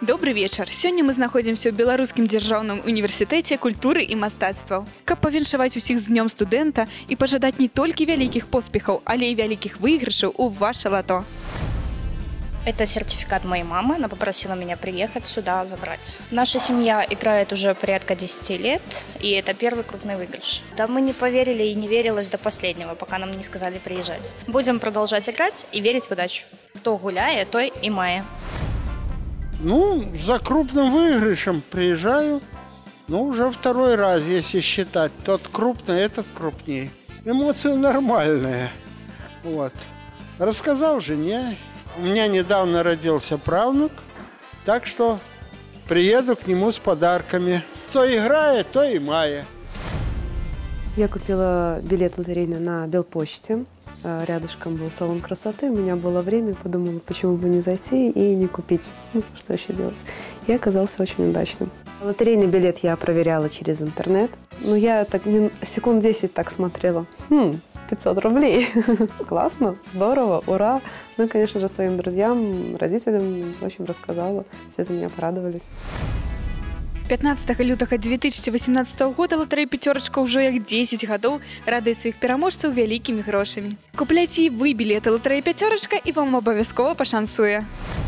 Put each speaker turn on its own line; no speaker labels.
Добрый вечер. Сегодня мы находимся в Белорусском державном университете культуры и мастацтваў. Каб павіншаваць усіх з днём студэнта і пажадаць не толькі вялікіх поспехаў, але і вялікіх выйгрышаў у ваше лото.
Это сертификат моей мамы, она попросила меня приехать сюда забрать. Наша семья играет уже порядка 10 лет, и это первый крупный выигрыш. Да мы не поверили и не верилось до последнего, пока нам не сказали приезжать. Будем продолжать играть и верить в удачу. Кто гуляет, той и мае.
Ну, за крупным выигрышем приезжаю, уже второй раз, если считать. Тот крупный, этот крупнее. Эмоции нормальные. Вот. Рассказал жене. У меня недавно родился правнук, так что приеду к нему с подарками. Кто играет, то и мая.
Я купила билет лотерейный на Белпочте. Рядышком был салон красоты, у меня было время, подумала, почему бы не зайти и не купить. Что еще делать? И оказался очень удачным. Лотерейный билет я проверяла через интернет. Я так секунд 10 так смотрела. 500 рублей. Классно, здорово, ура. Конечно же, своим друзьям, родителям, в общем, рассказала. Все за меня порадовались.
15 лютага 2018 года лотерея «Пятерочка» уже як 10 гадоў радует своих пераможцаў вялікімі грошамі. Купляйте и вы билеты лотереи «Пятерочка» и вам обовязково пошансуе.